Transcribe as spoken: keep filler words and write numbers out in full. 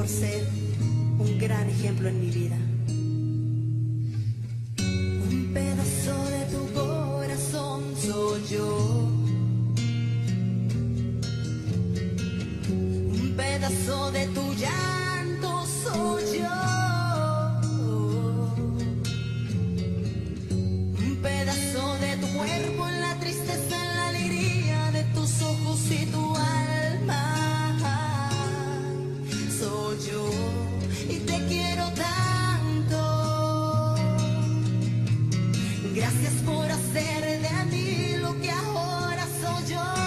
por ser un gran ejemplo en mi vida. Un pedazo de tu corazón soy yo. Un pedazo de tu llanto soy yo. Un pedazo de tu cuerpo en la tristeza, en la alegría de tus ojos y tu alma. Soy yo y te quiero tanto. Gracias por hacer de mí lo que ahora soy yo.